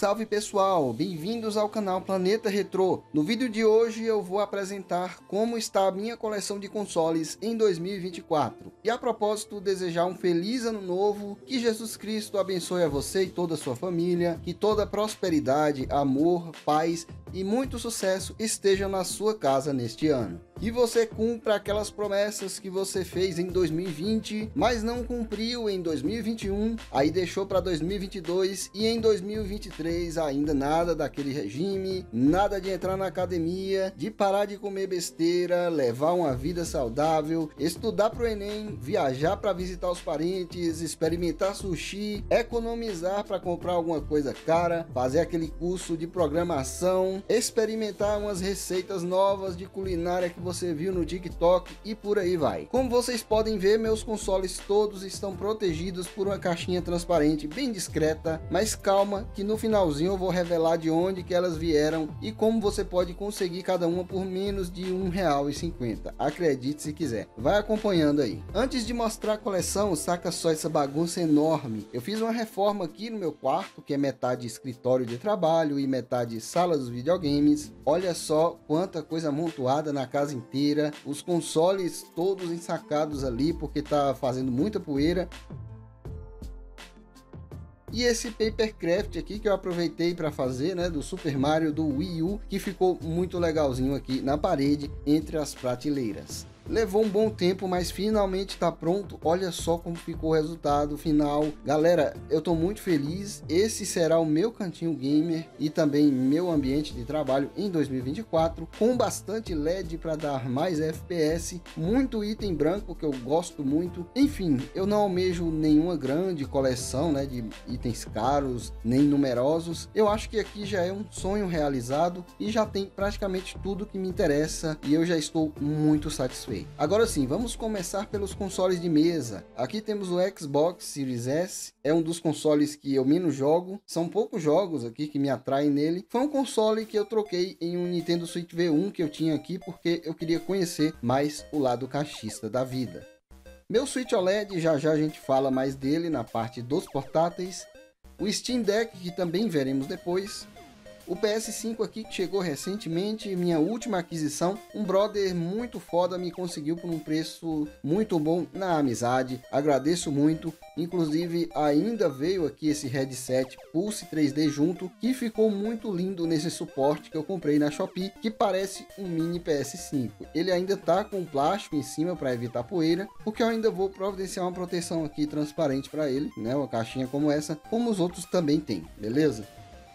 salve pessoal, bem-vindos ao canal Planeta Retrô. No vídeo de hoje eu vou apresentar como está a minha coleção de consoles em 2024. E a propósito, desejar um feliz ano novo, que Jesus Cristo abençoe a você e toda a sua família, que toda prosperidade, amor, paz e muito sucesso estejam na sua casa neste ano. Que você cumpra aquelas promessas que você fez em 2020, mas não cumpriu em 2021, aí deixou para 2022 e em 2023 ainda nada daquele regime, nada de entrar na academia, de parar de comer besteira, levar uma vida saudável, estudar para o Enem, viajar para visitar os parentes, experimentar sushi, economizar para comprar alguma coisa cara, fazer aquele curso de programação, experimentar umas receitas novas de culinária que você viu no TikTok e por aí vai. Como vocês podem ver, meus consoles todos estão protegidos por uma caixinha transparente bem discreta, mas calma que no finalzinho eu vou revelar de onde que elas vieram e como você pode conseguir cada uma por menos de R$1,50. Acredite se quiser. Vai acompanhando aí. Antes de mostrar a coleção, saca só essa bagunça enorme. Eu fiz uma reforma aqui no meu quarto, que é metade escritório de trabalho e metade sala dos videogames. Olha só quanta coisa amontoada na casa inteira, os consoles todos ensacados ali porque tá fazendo muita poeira. E esse papercraft aqui que eu aproveitei para fazer, né, do Super Mario do Wii U, que ficou muito legalzinho aqui na parede entre as prateleiras. Levou um bom tempo, mas finalmente tá pronto. Olha só como ficou o resultado final. Galera, eu tô muito feliz. Esse será o meu cantinho gamer e também meu ambiente de trabalho em 2024, com bastante LED para dar mais FPS, muito item branco que eu gosto muito. Enfim, eu não almejo nenhuma grande coleção, né, de itens caros, nem numerosos. Eu acho que aqui já é um sonho realizado e já tem praticamente tudo que me interessa e eu já estou muito satisfeito. Agora sim, vamos começar pelos consoles de mesa. Aqui temos o Xbox Series S, é um dos consoles que eu menos jogo, são poucos jogos aqui que me atraem nele. Foi um console que eu troquei em um Nintendo Switch V1 que eu tinha aqui porque eu queria conhecer mais o lado cachista da vida. Meu Switch OLED, já já a gente fala mais dele na parte dos portáteis. O Steam Deck, que também veremos depois. O PS5 aqui que chegou recentemente, minha última aquisição, um brother muito foda me conseguiu por um preço muito bom na amizade, agradeço muito. Inclusive ainda veio aqui esse headset Pulse 3D junto, que ficou muito lindo nesse suporte que eu comprei na Shopee, que parece um mini PS5. Ele ainda tá com plástico em cima para evitar poeira, porque eu ainda vou providenciar uma proteção aqui transparente para ele, né, uma caixinha como essa, como os outros também tem, beleza?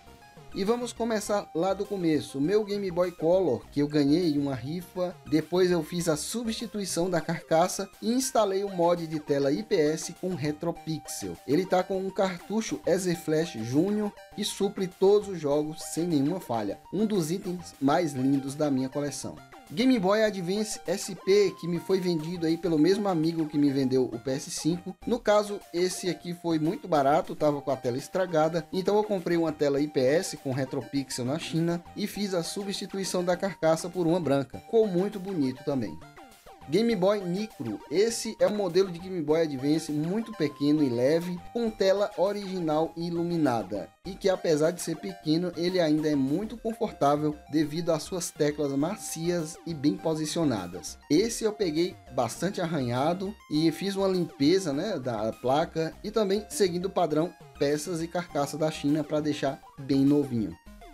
E vamos começar lá do começo. O meu Game Boy Color, que eu ganhei em uma rifa, depois eu fiz a substituição da carcaça e instalei o mod de tela IPS com Retropixel. Ele tá com um cartucho EZ Flash Junior que supre todos os jogos sem nenhuma falha. Um dos itens mais lindos da minha coleção. Game Boy Advance SP, que me foi vendido aí pelo mesmo amigo que me vendeu o PS5. No caso, esse aqui foi muito barato, tava com a tela estragada, então eu comprei uma tela IPS com Retropixel na China e fiz a substituição da carcaça por uma branca. Ficou muito bonito também. Game Boy Micro, esse é um modelo de Game Boy Advance muito pequeno e leve, com tela original e iluminada, e que apesar de ser pequeno, ele ainda é muito confortável devido às suas teclas macias e bem posicionadas. Esse eu peguei bastante arranhado e fiz uma limpeza, né, da placa e também seguindo o padrão peças e carcaça da China para deixar bem novinho.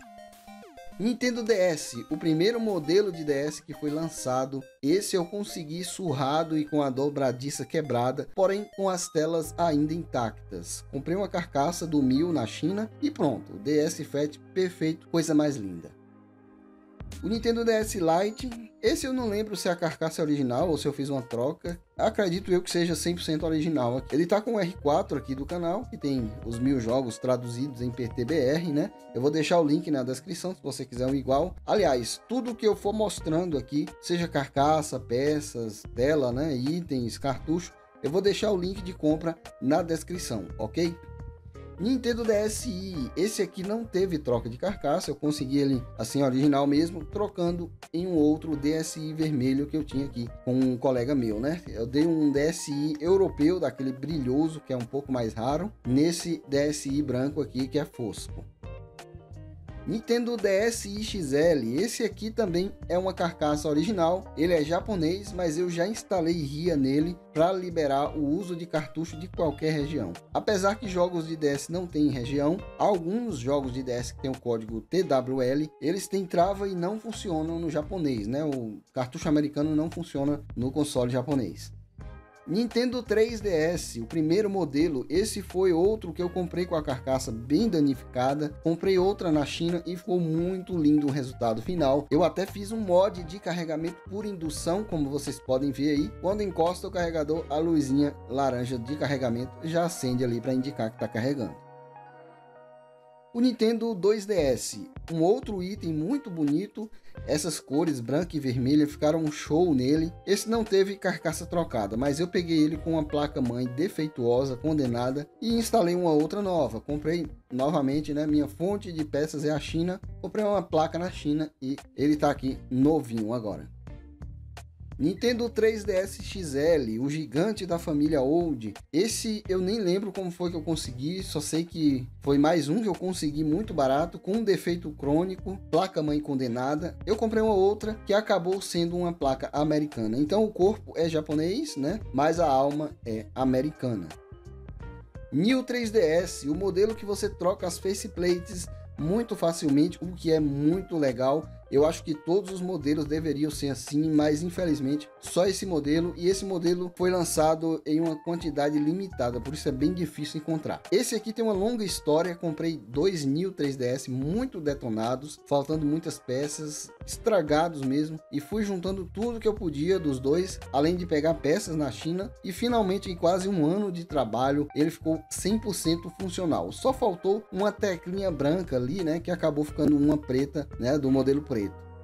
Nintendo DS, o primeiro modelo de DS que foi lançado. Esse eu consegui surrado e com a dobradiça quebrada, porém com as telas ainda intactas. Comprei uma carcaça do 1000 na China e pronto, o DS Fat perfeito, coisa mais linda. O Nintendo DS Lite, esse eu não lembro se a carcaça é original ou se eu fiz uma troca. Acredito eu que seja 100% original. Ele tá com o R4 aqui do canal, que tem os 1000 jogos traduzidos em PTBR, né? Eu vou deixar o link na descrição se você quiser um igual. Aliás, tudo que eu for mostrando aqui, seja carcaça, peças, tela, né, itens, cartucho, eu vou deixar o link de compra na descrição, ok? Nintendo DSi, esse aqui não teve troca de carcaça, eu consegui ele assim original mesmo, trocando em um outro DSi vermelho que eu tinha aqui com um colega meu, né? Eu dei um DSi europeu, daquele brilhoso, que é um pouco mais raro, nesse DSi branco aqui que é fosco. Nintendo DSi XL, esse aqui também é uma carcaça original, ele é japonês, mas eu já instalei RIA nele para liberar o uso de cartucho de qualquer região. Apesar que jogos de DS não têm região, alguns jogos de DS que tem o código TWL, eles têm trava e não funcionam no japonês, né? O cartucho americano não funciona no console japonês. Nintendo 3DS, o primeiro modelo, esse foi outro que eu comprei com a carcaça bem danificada, comprei outra na China e ficou muito lindo o resultado final. Eu até fiz um mod de carregamento por indução, como vocês podem ver aí, quando encosta o carregador, a luzinha laranja de carregamento já acende ali para indicar que está carregando. O Nintendo 2DS, um outro item muito bonito, essas cores branca e vermelha ficaram um show nele. Esse não teve carcaça trocada, mas eu peguei ele com uma placa-mãe defeituosa, condenada, e instalei uma outra nova. Comprei novamente, né? Minha fonte de peças é a China, comprei uma placa na China e ele está aqui novinho agora. Nintendo 3DS XL, o gigante da família Old. Esse eu nem lembro como foi que eu consegui, só sei que foi mais um que eu consegui muito barato, com um defeito crônico, placa-mãe condenada. Eu comprei uma outra que acabou sendo uma placa americana. Então o corpo é japonês, né? Mas a alma é americana. New 3DS, o modelo que você troca as faceplates muito facilmente, o que é muito legal. Eu acho que todos os modelos deveriam ser assim, mas infelizmente só esse modelo, e esse modelo foi lançado em uma quantidade limitada, por isso é bem difícil encontrar. Esse aqui tem uma longa história, comprei dois New 3DS muito detonados, faltando muitas peças, estragados mesmo, e fui juntando tudo que eu podia dos dois, além de pegar peças na China, e finalmente em quase um ano de trabalho ele ficou 100% funcional. Só faltou uma teclinha branca ali, né, que acabou ficando uma preta, né, do modelo preto.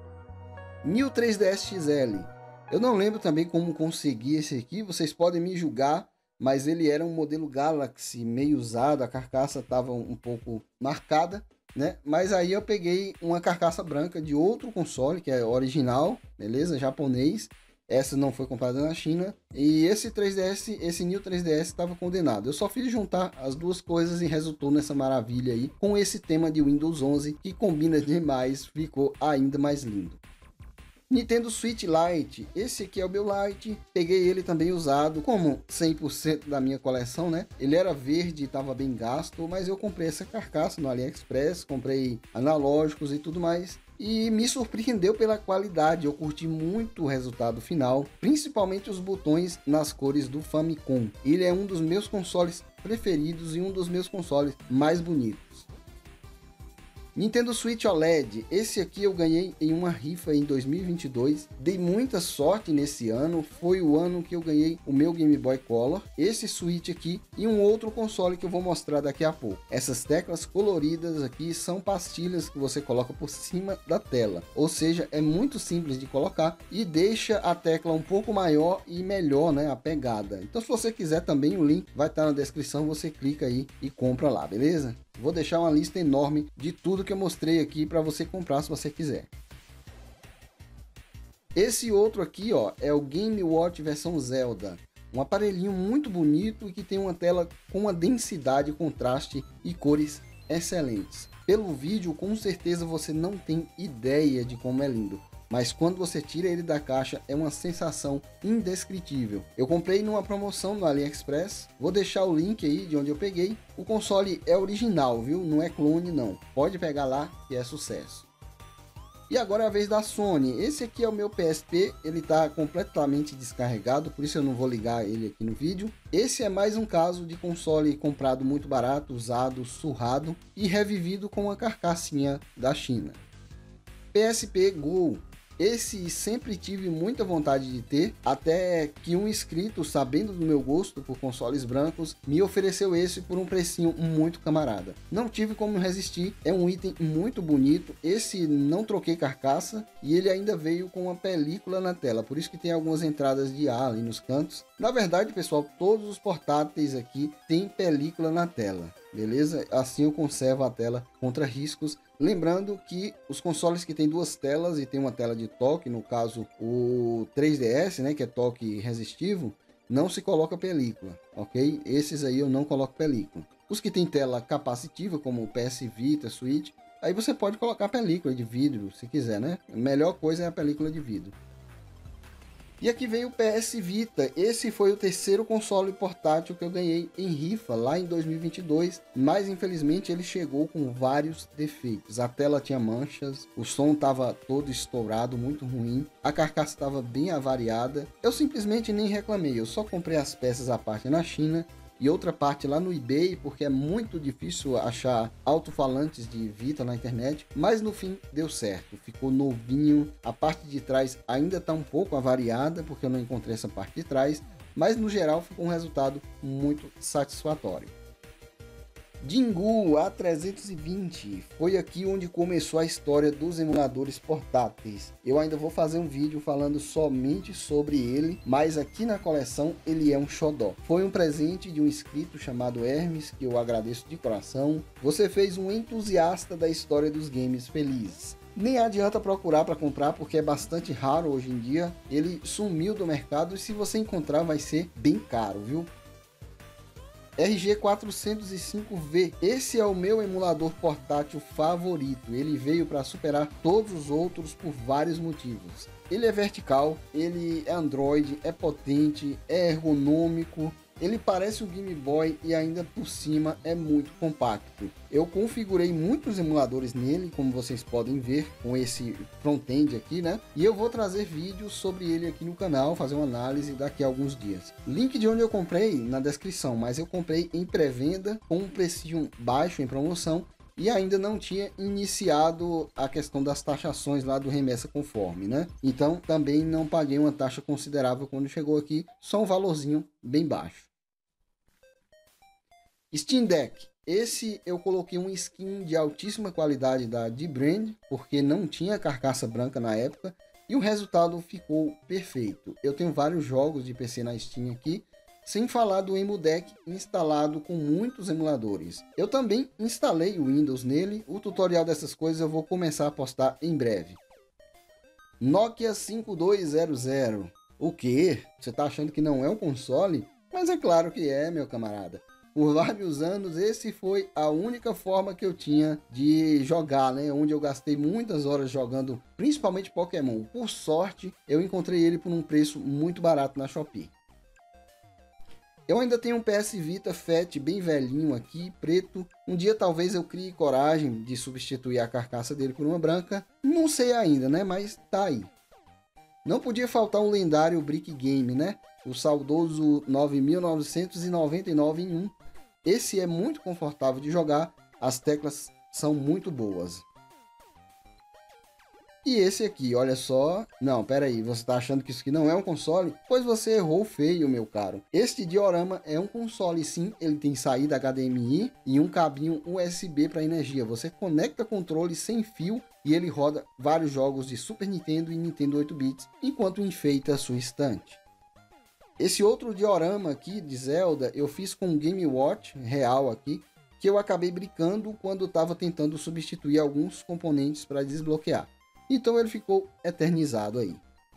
New 3DS XL, eu não lembro também como consegui esse aqui, vocês podem me julgar, mas ele era um modelo Galaxy meio usado, a carcaça estava um pouco marcada, né? Mas aí eu peguei uma carcaça branca de outro console, que é original, beleza? Japonês. Essa não foi comprada na China. E esse 3DS, esse New 3DS estava condenado. Eu só fiz juntar as duas coisas e resultou nessa maravilha aí, com esse tema de Windows 11, que combina demais, ficou ainda mais lindo. Nintendo Switch Lite, esse aqui é o meu Lite, peguei ele também usado, como 100% da minha coleção, né? Ele era verde e estava bem gasto, mas eu comprei essa carcaça no AliExpress, comprei analógicos e tudo mais, e me surpreendeu pela qualidade. Eu curti muito o resultado final, principalmente os botões nas cores do Famicom. Ele é um dos meus consoles preferidos e um dos meus consoles mais bonitos. Nintendo Switch OLED, esse aqui eu ganhei em uma rifa em 2022, dei muita sorte nesse ano, foi o ano que eu ganhei o meu Game Boy Color, esse Switch aqui e um outro console que eu vou mostrar daqui a pouco. Essas teclas coloridas aqui são pastilhas que você coloca por cima da tela, ou seja, é muito simples de colocar e deixa a tecla um pouco maior e melhor, né, a pegada. Então se você quiser também, o link vai estar na descrição, você clica aí e compra lá, beleza? Vou deixar uma lista enorme de tudo que eu mostrei aqui para você comprar se você quiser. Esse outro aqui, ó, é o Game Watch versão Zelda. Um aparelhinho muito bonito e que tem uma tela com uma densidade, contraste e cores excelentes. Pelo vídeo, com certeza você não tem ideia de como é lindo, mas quando você tira ele da caixa é uma sensação indescritível. Eu comprei numa promoção no AliExpress, vou deixar o link aí de onde eu peguei. O console é original, viu? Não é clone não, pode pegar lá que é sucesso. E agora é a vez da Sony. Esse aqui é o meu PSP, ele está completamente descarregado, por isso eu não vou ligar ele aqui no vídeo. Esse é mais um caso de console comprado muito barato, usado, surrado e revivido com uma carcassinha da China. PSP Go. Esse sempre tive muita vontade de ter, até que um inscrito, sabendo do meu gosto por consoles brancos, me ofereceu esse por um precinho muito camarada. Não tive como resistir, é um item muito bonito, esse não troquei carcaça e ele ainda veio com uma película na tela, por isso que tem algumas entradas de ar ali nos cantos. Na verdade, pessoal, todos os portáteis aqui têm película na tela, beleza? Assim eu conservo a tela contra riscos. Lembrando que os consoles que tem duas telas e tem uma tela de toque, no caso o 3DS, né, que é toque resistivo, não se coloca película, ok? Esses aí eu não coloco película. Os que tem tela capacitiva, como o PS Vita, Switch, Aí você pode colocar película de vidro, se quiser, né? A melhor coisa é a película de vidro. E aqui vem o PS Vita. Esse foi o terceiro console portátil que eu ganhei em rifa lá em 2022, mas infelizmente ele chegou com vários defeitos. A tela tinha manchas, o som estava todo estourado, muito ruim, a carcaça estava bem avariada. Eu simplesmente nem reclamei, eu só comprei as peças à parte na China e outra parte lá no eBay, porque é muito difícil achar alto-falantes de Vita na internet, mas no fim deu certo, ficou novinho. A parte de trás ainda está um pouco avariada, porque eu não encontrei essa parte de trás, mas no geral ficou um resultado muito satisfatório. Jingu A320 foi aqui onde começou a história dos emuladores portáteis. Eu ainda vou fazer um vídeo falando somente sobre ele, mas aqui na coleção ele é um xodó. Foi um presente de um inscrito chamado Hermes, que eu agradeço de coração. Você fez um entusiasta da história dos games feliz. Nem adianta procurar para comprar, porque é bastante raro hoje em dia. Ele sumiu do mercado e se você encontrar vai ser bem caro, viu? RG405V, esse é o meu emulador portátil favorito. Ele veio para superar todos os outros por vários motivos. Ele é vertical, ele é Android, é potente, é ergonômico, ele parece um Game Boy e ainda por cima é muito compacto. Eu configurei muitos emuladores nele, como vocês podem ver, com esse front-end aqui, né? E eu vou trazer vídeos sobre ele aqui no canal, fazer uma análise daqui a alguns dias. Link de onde eu comprei na descrição, mas eu comprei em pré-venda com um precinho baixo em promoção e ainda não tinha iniciado a questão das taxações lá do remessa conforme, né? Então também não paguei uma taxa considerável quando chegou aqui, só um valorzinho bem baixo. Steam Deck. Esse eu coloquei um skin de altíssima qualidade da D-Brand, porque não tinha carcaça branca na época, e o resultado ficou perfeito. Eu tenho vários jogos de PC na Steam aqui, sem falar do EmuDeck instalado com muitos emuladores. Eu também instalei o Windows nele, o tutorial dessas coisas eu vou começar a postar em breve. Nokia 5200. O quê? Você tá achando que não é um console? Mas é claro que é, meu camarada. Por vários anos, esse foi a única forma que eu tinha de jogar, né? Onde eu gastei muitas horas jogando, principalmente Pokémon. Por sorte, eu encontrei ele por um preço muito barato na Shopee. Eu ainda tenho um PS Vita Fat bem velhinho aqui, preto. Um dia talvez eu crie coragem de substituir a carcaça dele por uma branca. Não sei ainda, né? Mas tá aí. Não podia faltar um lendário Brick Game, né? O saudoso 9999 em 1. Esse é muito confortável de jogar, as teclas são muito boas. E esse aqui, olha só... Não, pera aí, você tá achando que isso aqui não é um console? Pois você errou feio, meu caro. Este diorama é um console sim, ele tem saída HDMI e um cabinho USB para energia. Você conecta controle sem fio e ele roda vários jogos de Super Nintendo e Nintendo 8 bits, enquanto enfeita a sua estante. Esse outro diorama aqui de Zelda eu fiz com um Game Watch real aqui, que eu acabei brincando quando estava tentando substituir alguns componentes para desbloquear. Então ele ficou eternizado aí.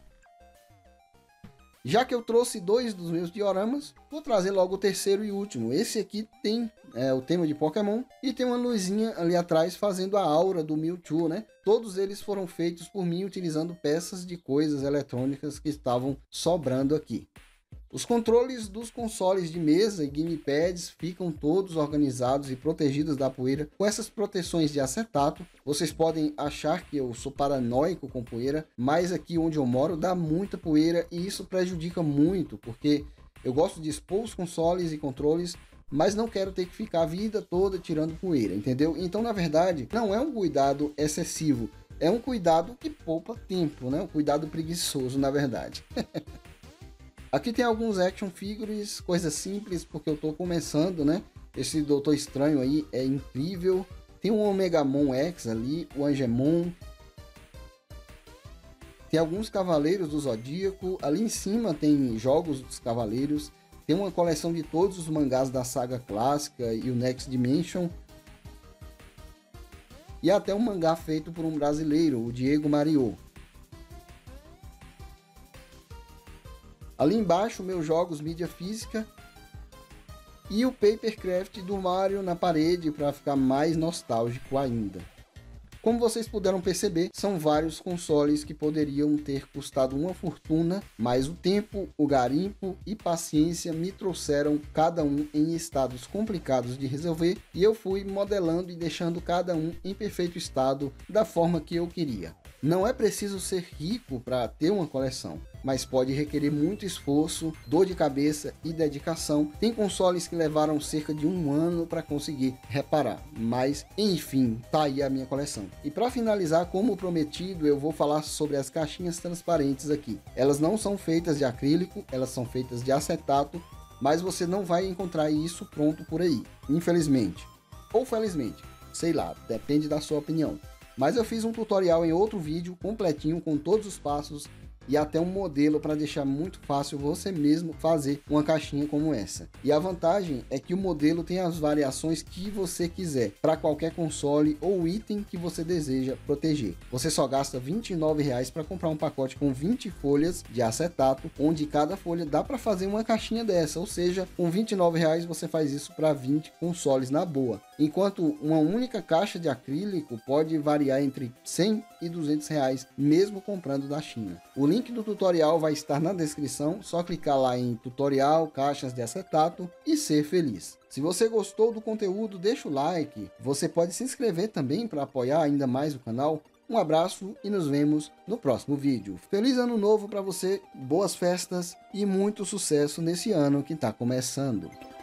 Já que eu trouxe dois dos meus dioramas, vou trazer logo o terceiro e último. Esse aqui tem o tema de Pokémon e tem uma luzinha ali atrás fazendo a aura do Mewtwo, né? Todos eles foram feitos por mim utilizando peças de coisas eletrônicas que estavam sobrando aqui. Os controles dos consoles de mesa e gamepads ficam todos organizados e protegidos da poeira com essas proteções de acetato. Vocês podem achar que eu sou paranoico com poeira, mas aqui onde eu moro dá muita poeira e isso prejudica muito, porque eu gosto de expor os consoles e controles, mas não quero ter que ficar a vida toda tirando poeira, entendeu? Então, na verdade, não é um cuidado excessivo, é um cuidado que poupa tempo, né? Um cuidado preguiçoso, na verdade. Aqui tem alguns action figures, coisas simples, porque eu tô começando, né? Esse Doutor Estranho aí é incrível. Tem o Omegamon X ali, o Angemon. Tem alguns Cavaleiros do Zodíaco. Ali em cima tem jogos dos Cavaleiros. Tem uma coleção de todos os mangás da saga clássica e o Next Dimension. E até um mangá feito por um brasileiro, o Diego Mariô. Ali embaixo, meus jogos mídia física e o Papercraft do Mario na parede para ficar mais nostálgico ainda. Como vocês puderam perceber, são vários consoles que poderiam ter custado uma fortuna, mas o tempo, o garimpo e paciência me trouxeram cada um em estados complicados de resolver, e eu fui modelando e deixando cada um em perfeito estado da forma que eu queria. Não é preciso ser rico para ter uma coleção, mas pode requerer muito esforço, dor de cabeça e dedicação. Tem consoles que levaram cerca de um ano para conseguir reparar, mas enfim, tá aí a minha coleção. E para finalizar, como prometido, eu vou falar sobre as caixinhas transparentes aqui. Elas não são feitas de acrílico, elas são feitas de acetato, mas você não vai encontrar isso pronto por aí, infelizmente. Ou felizmente, sei lá, depende da sua opinião. Mas eu fiz um tutorial em outro vídeo completinho com todos os passos e até um modelo para deixar muito fácil você mesmo fazer uma caixinha como essa. E a vantagem é que o modelo tem as variações que você quiser para qualquer console ou item que você deseja proteger. Você só gasta R$ 29,00 para comprar um pacote com 20 folhas de acetato, onde cada folha dá para fazer uma caixinha dessa, ou seja, com R$ 29,00 você faz isso para 20 consoles na boa. Enquanto uma única caixa de acrílico pode variar entre 100 e 200 reais, mesmo comprando da China. O link do tutorial vai estar na descrição, só clicar lá em tutorial, caixas de acetato e ser feliz. Se você gostou do conteúdo, deixa o like, você pode se inscrever também para apoiar ainda mais o canal. Um abraço e nos vemos no próximo vídeo. Feliz ano novo para você, boas festas e muito sucesso nesse ano que está começando.